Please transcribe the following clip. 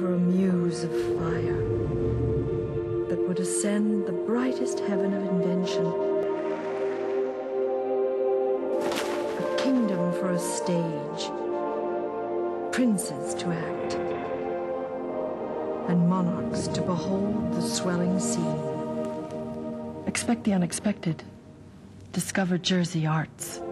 for a muse of fire that would ascend the brightest heaven of invention. A kingdom for a stage, princes to act, and monarchs to behold the swelling scene. Expect the unexpected. Discover Jersey Arts.